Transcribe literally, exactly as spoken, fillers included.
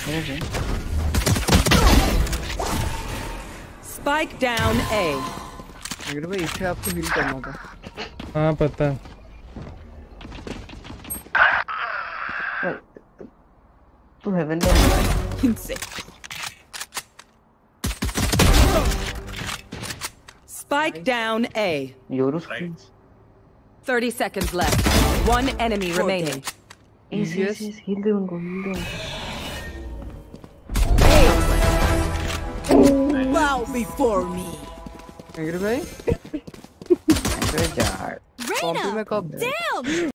Spike down A. अगर भाई इसे आपको हील करना था। हाँ पता है। तू हेवन में Spike down A. योरूस thirty seconds left. One enemy remaining. इसी इसी हील दे उनको हील दे Bow before me. अगर भाई अरे यार कॉम्पी में कब Damn!